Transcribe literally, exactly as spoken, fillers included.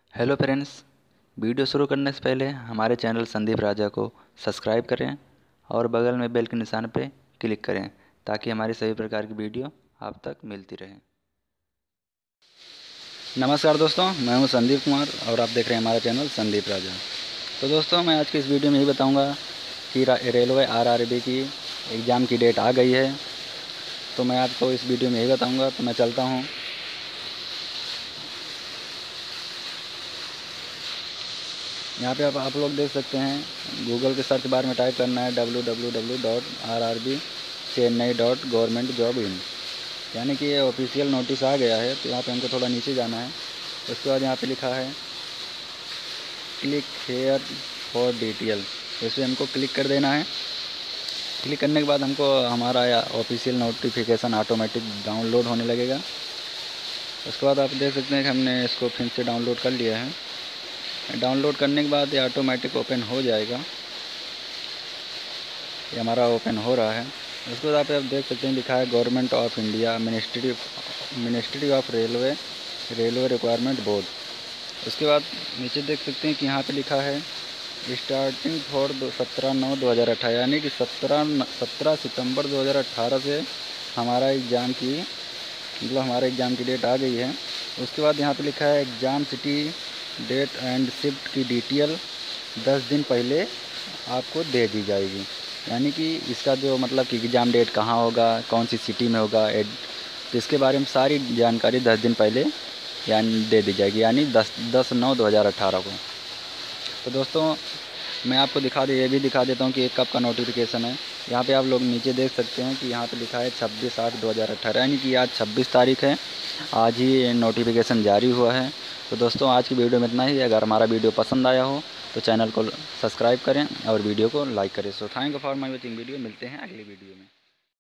Hello friends. Video शुरू करने से पहले हमारे चैनल संदीप राजा को सब्सक्राइब करें और बगल में बेल के निशान पर क्लिक करें ताकि हमारी सभी प्रकार की वीडियो आप तक मिलती रहे। नमस्कार दोस्तों, मैं हूं संदीप कुमार और आप देख रहे हैं हमारा चैनल संदीप राजा। तो दोस्तों, मैं आज की इस वीडियो में यही बताऊंगा कि रेलवे आरआरबी की एग्ज़ाम की डेट आ गई है। तो मैं आपको इस वीडियो में यही बताऊँगा। तो मैं चलता हूँ। यहाँ पे आप आप लोग देख सकते हैं, गूगल के सर्च बार में टाइप करना है W W W dot R R B Chennai dot government job in, यानी कि ये ऑफिशियल नोटिस आ गया है। तो यहाँ पे हमको थोड़ा नीचे जाना है। उसके बाद यहाँ पे लिखा है क्लिक हेयर फॉर डिटेल, इस पर हमको क्लिक कर देना है। क्लिक करने के बाद हमको हमारा ऑफिशियल नोटिफिकेशन ऑटोमेटिक डाउनलोड होने लगेगा। उसके बाद आप देख सकते हैं कि हमने इसको फिर से डाउनलोड कर लिया है। डाउनलोड करने के बाद ये ऑटोमेटिक ओपन हो जाएगा। ये हमारा ओपन हो रहा है। उसके बाद आप देख सकते हैं लिखा है government of India ministry ministry of railway railway requirement board. उसके बाद नीचे देख सकते हैं कि यहाँ पे लिखा है स्टार्टिंग फॉर सत्रह नौ दो हज़ार अठारह, यानी कि सत्रह सत्रह सितंबर दो हज़ार अठारह से हमारा एग्ज़ाम की मतलब हमारे एग्ज़ाम की डेट आ गई है। उसके बाद यहाँ पे लिखा है exam city date and shift की डिटेल दस दिन पहले आपको दे दी जाएगी, यानी कि इसका जो मतलब कि एग्ज़ाम डेट कहाँ होगा, कौन सी सिटी में होगा, तो इसके बारे में सारी जानकारी दस दिन पहले यानी दे दी जाएगी, यानी दस दस नौ दो हज़ार अठारह को। तो दोस्तों, मैं आपको दिखा दे ये भी दिखा देता हूँ कि एक कब का नोटिफिकेशन है। यहाँ पे आप लोग नीचे देख सकते हैं कि यहाँ पे लिखा है छब्बीस आठ दो हज़ार अठारह, यानी कि आज छब्बीस तारीख है। आज ही नोटिफिकेशन जारी हुआ है। तो दोस्तों, आज की वीडियो में इतना ही। अगर हमारा वीडियो पसंद आया हो तो चैनल को सब्सक्राइब करें और वीडियो को लाइक करें। So thank you for my watching video. मिलते हैं अगली वीडियो में।